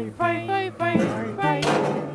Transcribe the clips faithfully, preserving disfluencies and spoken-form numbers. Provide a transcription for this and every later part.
バイバイバイバイ。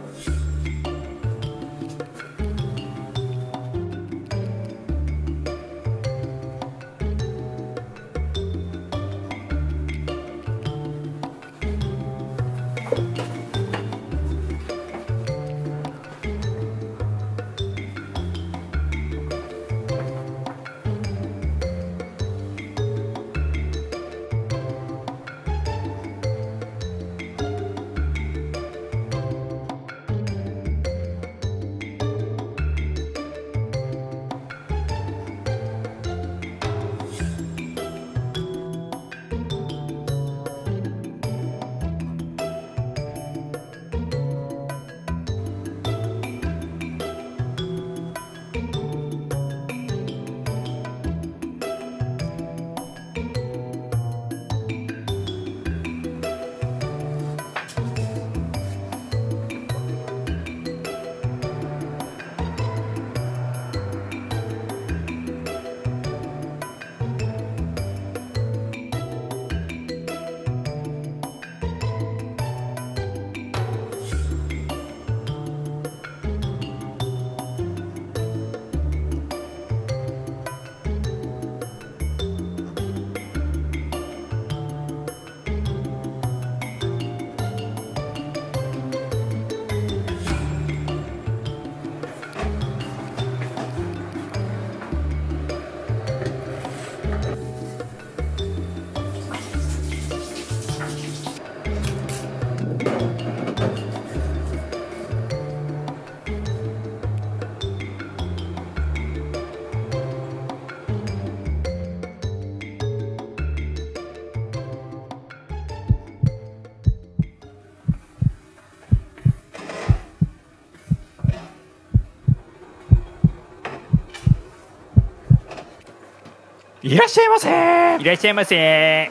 いらっしゃいませ。 いらっしゃいませ。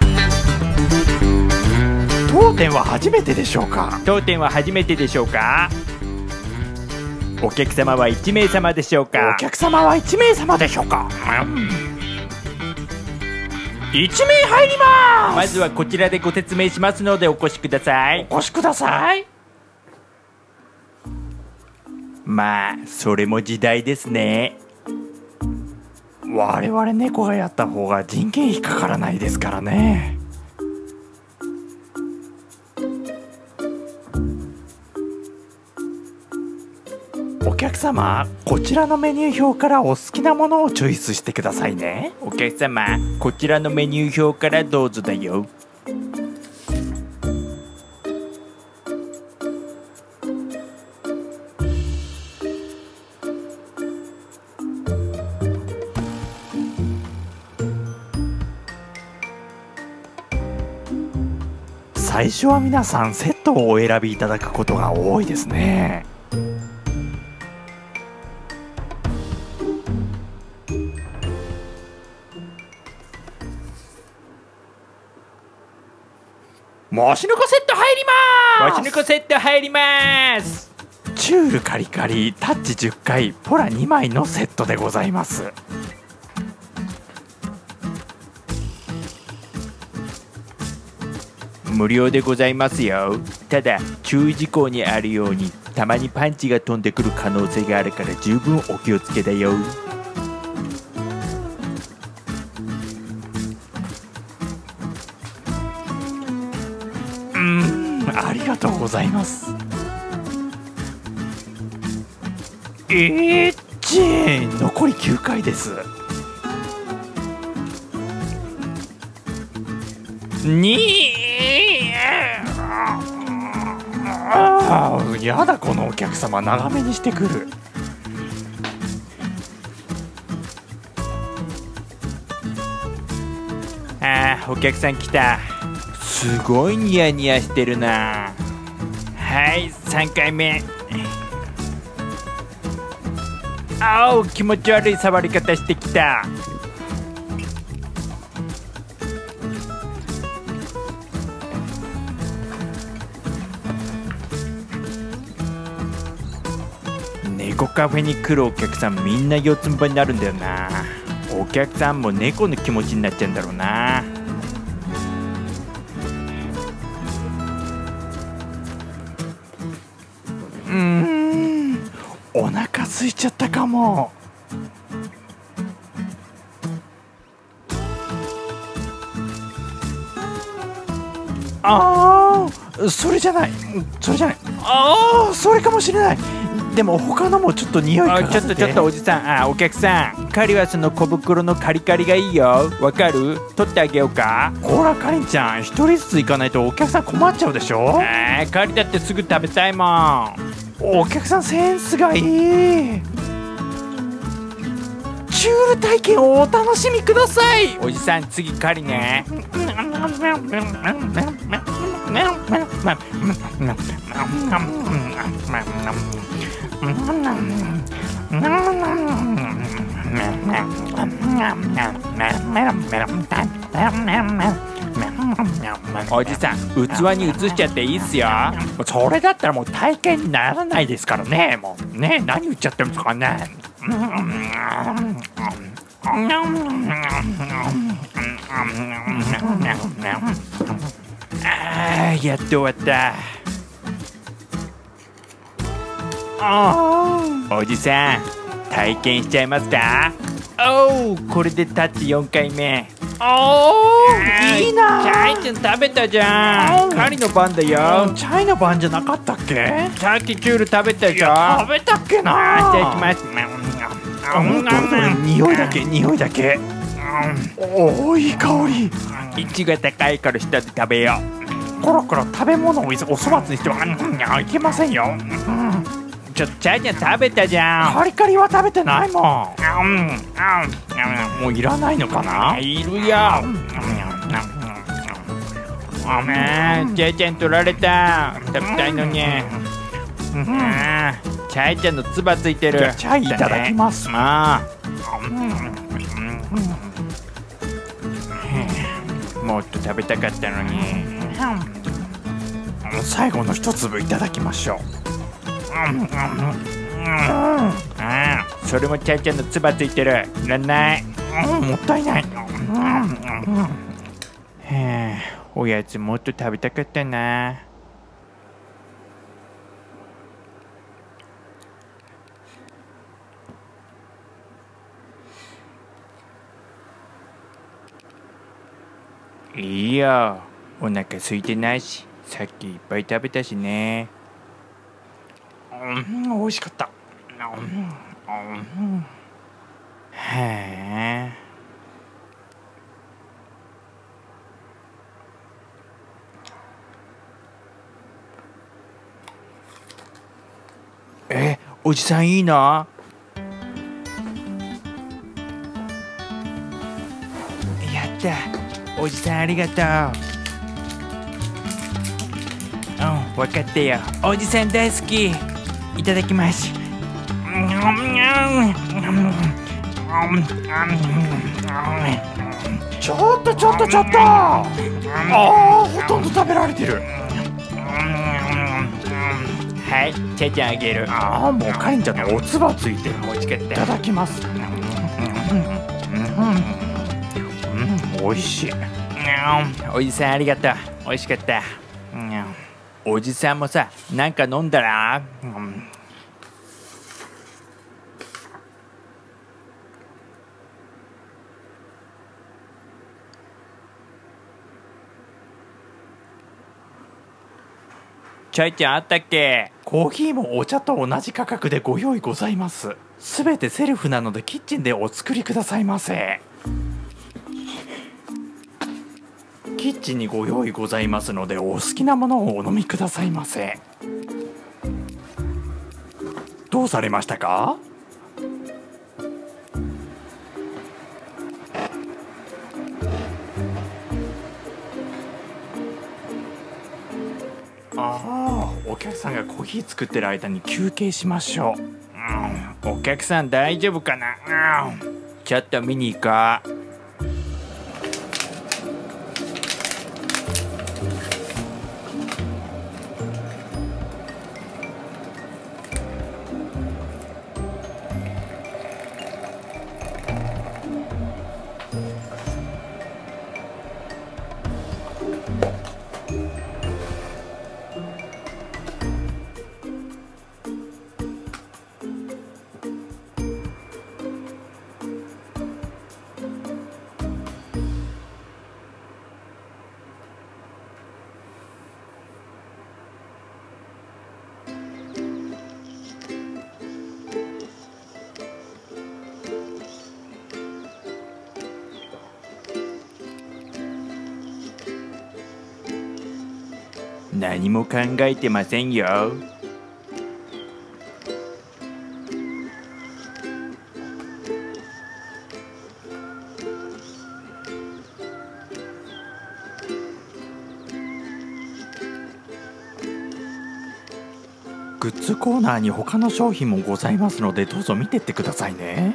当店は初めてでしょうか。 当店は初めてでしょうか。お客様はいち名様でしょうか。 お客様はいち名様でしょうか。いち名入ります。 まずはこちらでご説明しますのでお越しください。 お越しください。 まあそれも時代ですね。 我々猫がやった方が人件費かからないですからね。お客様、こちらのメニュー表からお好きなものをチョイスしてくださいね。 お客様、こちらのメニュー表からどうぞだよ。 最初は皆さんセットをお選びいただくことが多いですね。もしぬこセット入りまーす。もしぬこセット入りまーす。 チュールカリカリタッチじゅっかいポラにまいのセットでございます。 無料でございますよ。ただ注意事項にあるようにたまにパンチが飛んでくる可能性があるから十分お気をつけだよ。 うーん、ありがとうございます。えー、ジェーン残りきゅうかいです。にああ、やだこのお客様長めにしてくる。 あー、お客さん来た。すごいニヤニヤしてるな。はいさんかいめ。あお、気持ち悪い触り方してきた。猫カフェに来るお客さんみんな四つん這いになるんだよな。お客さんも猫の気持ちになっちゃうんだろうな。 ーん、お腹空いちゃったかも。ああ、それじゃない、それじゃない、ああ、それかもしれない。でも他のもちょっと匂い嗅がせて。 ちょっとちょっとおじさん、あ、お客さん、カリはその小袋のカリカリがいいよ。わかる？取ってあげようか。 ほらかりんちゃん、一人ずつ行かないとお客さん困っちゃうでしょ。 えー、カリだってすぐ食べたいもん。 お客さんセンスがいい。チュール体験をお楽しみください。 おじさん、次カリね。おじさん、器に移しちゃっていいっすよ。 それだったらもう体験にならないですからね。もうね、何言っちゃってるんですかね。 あー、やっと終わった。 あおじさん、体験しちゃいますか？おう、これでタッチよんかいめ。 おー、いいな。 チャイちゃん食べたじゃん。カリの番だよ。 チャイの番じゃなかったっけ？ さっきチュール食べたでしょ。 食べたっけな。 いただきます。 うん、どれどれ、匂いだけ、匂いだけ。おお、いい香り。 位置が高いから下で食べよう。コロコロ食べ物をお粗末にしてはいけませんよ。うん、 ちょっとチャイちゃん食べたじゃん。 カリカリは食べてないもん。もういらないのかな。 いるよ。あー、チャイちゃん取られた。食べたいのに。あー、チャイちゃんのつばついてる。 チャイいただきます。 まあ、もっと食べたかったのに。 最後の一粒いただきましょう。 ああ、それもチャイちゃんのつばついてる。いらない。 もったいない。 へえ、おやつもっと食べたかったな。いいよ、お腹空いてないし、さっきいっぱい食べたしね。 うん、美味しかった。 へえ。え、おじさんいいの？やった、おじさんありがとう。うん、分かったよ。おじさん大好き。いただきます。 ちょっとちょっとちょっと。ああ、ほとんど食べられてる。 はい、チャイちゃんあげる。 ああ、もうかりんちゃんのおつばついてる。 美味しかった。 いただきます。うん、美味しい。 おじさんありがとう。美味しかった。おじさんもさ、なんか飲んだら？チャイちゃんあったっけ？ コーヒーもお茶と同じ価格でご用意ございます。すべてセルフなのでキッチンでお作りくださいませ。キッチンにご用意ございますのでお好きなものをお飲みくださいませ。どうされましたか？ああ、お客さんがコーヒー作ってる間に休憩しましょう。 うん、お客さん大丈夫かな？うん、ちょっと見に行こう。 何も考えてませんよ。 グッズコーナーに他の商品もございますので、どうぞ見てってくださいね。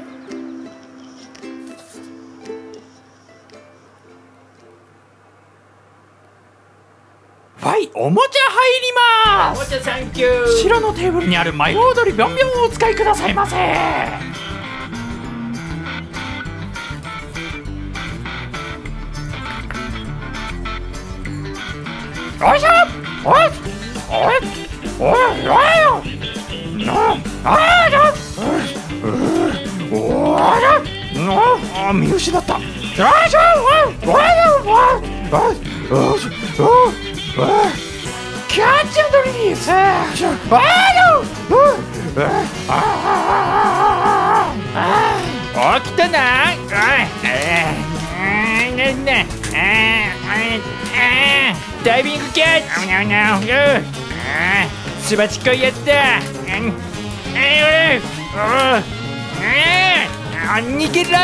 はい、おもちゃ入りまおもす。 ちゃサンキュー。 後ろのテーブルにある舞い踊りビョンビョンをお使いくださいませ。よいしょ。おいおいおいおいよ。ああおおあ見失った。よいしょ。おいおいおいおいキャッチアンドリリース。ああ起きたな。ダイビングキャッチ。すばしっこいやつだ。逃げろ。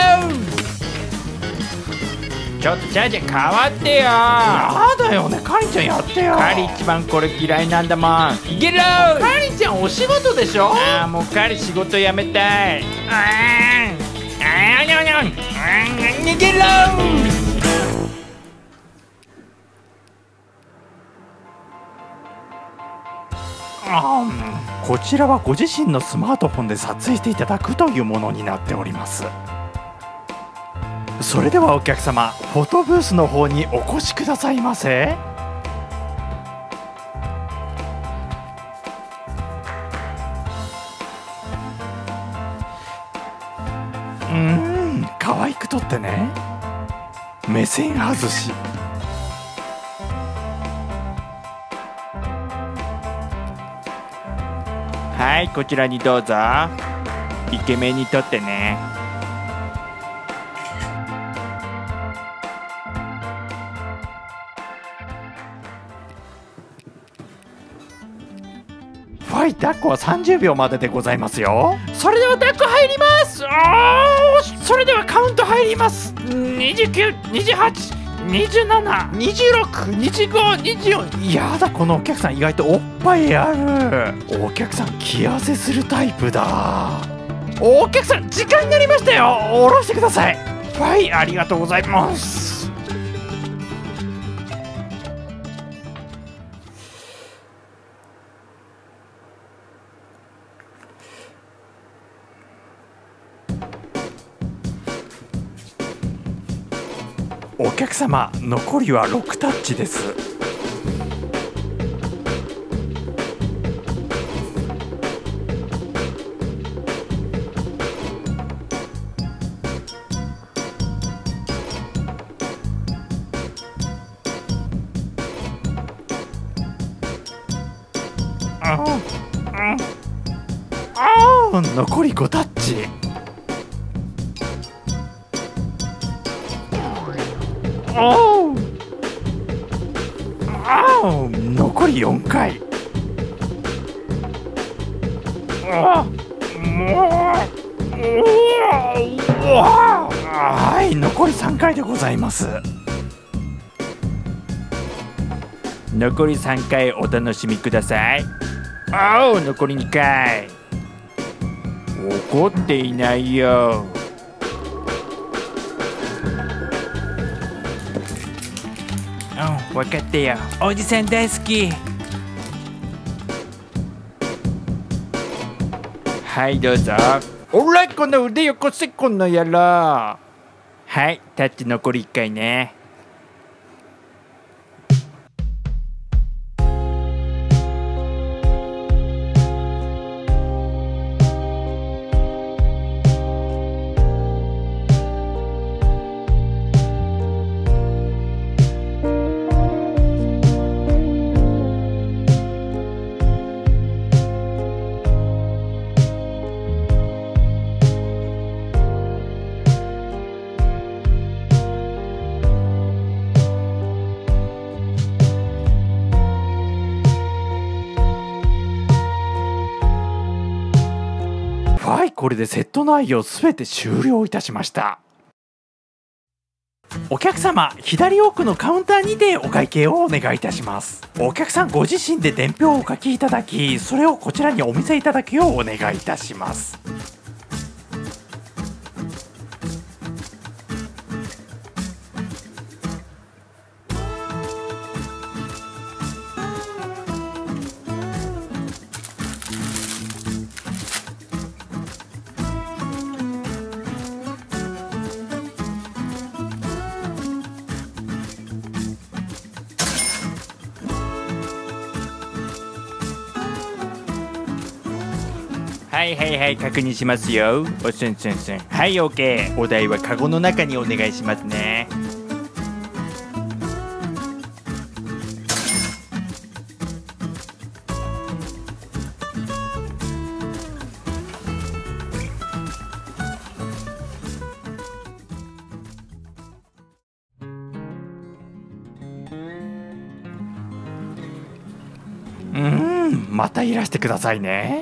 ちょっとじゃあじゃ変わってよ。 やだよね、カリちゃんやってよ。 カリ一番これ嫌いなんだもん。逃げろ。 カリちゃんお仕事でしょ。 ああもうカリ仕事辞めたい。逃げろ。 こちらはご自身のスマートフォンで撮影していただくというものになっております。それではお客様、フォトブースの方にお越しくださいませ。うーん、可愛く撮ってね。目線外し。 はい、こちらにどうぞ。イケメンに撮ってね。 はい、抱っこはさんじゅうびょうまででございますよ。 それでは抱っこ入ります。おー、それではカウント入ります。にじゅうきゅう、にじゅうはち、にじゅうなな、にじゅうろく、にじゅうご、にじゅうよん。 やだ、このお客さん意外とおっぱいある。お客さん気痩せするタイプだ。お客さん時間になりましたよ。下ろしてください。はい、ありがとうございます。お客様、残りはろくタッチです。あああ、残りごタッチ。おーあー、残りよんかい。あもうはい、残りさんかいでございます。 残りさんかいお楽しみください。おお、残りにかい。怒っていないよ。うん、分かったよ。おじさん大好き。はいどうぞ。おらこの腕よこせこの野郎。はい、タッチ残りいっかいね。 これでセット内容すべて終了いたしました。お客様、左奥のカウンターにてお会計をお願いいたします。お客さんご自身で伝票をお書きいただき、それをこちらにお見せいただくようお願いいたします。 はいはいはい、確認しますよ。おすんすんすん。はい、OK。お題はカゴの中にお願いしますね。 うーん、またいらしてくださいね。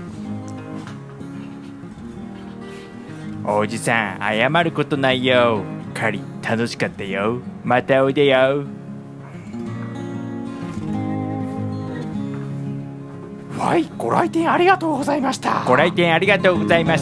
おじさん、謝ることないよ。狩り楽しかったよ。またおいでよ。 はい、ご来店ありがとうございました。 ご来店ありがとうございました。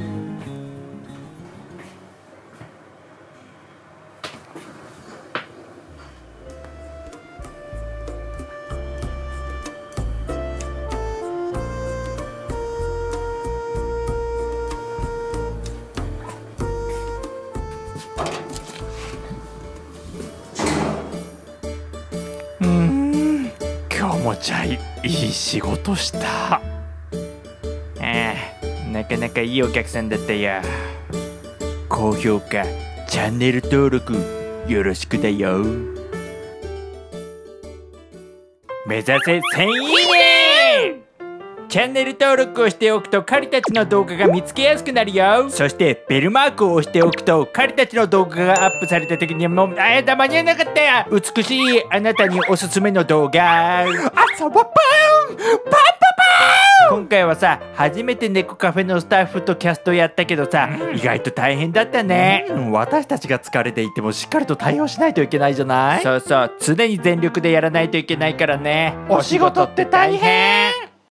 うーん、今日もじゃいいい仕事した。 ああ、なかなかいいお客さんだったよ。高評価、チャンネル登録よろしくだよ。目指せせんいいね。チャンネル登録をしておくとカリたちの動画が見つけやすくなるよ。そしてベルマークを押しておくとカリたちの動画がアップされた時にもうあやだ間に合わなかったよ。美しいあなたにおすすめの動画。 朝はパンパンパン今回はさ、初めて猫カフェのスタッフとキャストやったけどさ、意外と大変だったね。 うん、私たちが疲れていてもしっかりと対応しないといけないじゃない。 そうそう、常に全力でやらないといけないからね。 お仕事って大変。